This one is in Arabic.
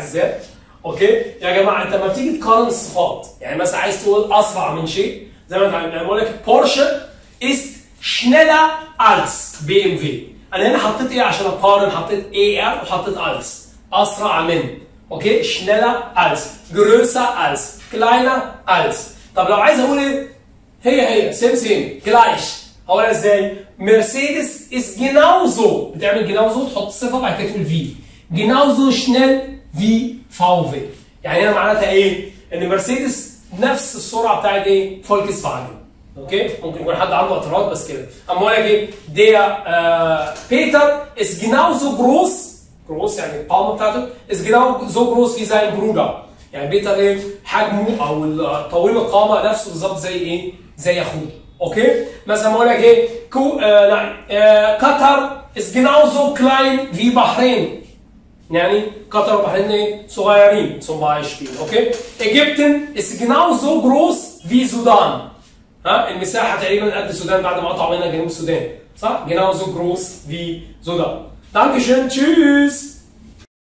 الاحزاب. اوكي يا جماعه، انت لما بتيجي تقارن الصفات، يعني مثلا عايز تقول اسرع من شيء، زي ما انت بقول لك بورشه ist schneller als BMW. انا هنا حطيت ايه عشان اقارن؟ حطيت er وحطيت als، اسرع من. اوكي schneller als، größer als، kleiner als. طب لو عايز اقول ايه؟ هي سيم gleich، هقولها ازاي؟ مرسيدس ist genauso، بتعمل genauso تحط صفه بعد كده تقول في، genauso schnell wie VW. يعني هنا معناتها ايه؟ ان مرسيدس نفس السرعه بتاعت ايه؟ فولكس فاجن. اوكي؟ ممكن يكون حد عنده اعتراض بس كده. اما اقول لك ايه؟ der بيتر ist genauso groß يعني القامه بتاعته ist genauso groß wie sein Bruder. يعني بيتر ايه؟ حجمه او طويل القامه نفسه بالظبط زي ايه؟ زي اخوه. اوكي؟ مثلا اقول لك ايه؟ قطر ist genauso klein wie بحرين. يعني قطر وبحرين ايه؟ صغيرين zum Beispiel. اوكي؟ Ägypten ist genauso groß wie Sudan. ها؟ المساحه تقريبا قد السودان بعد ما قطعوا منها جنوب السودان، صح؟ genauso groß wie Sudan. Dankeschön, tschüss.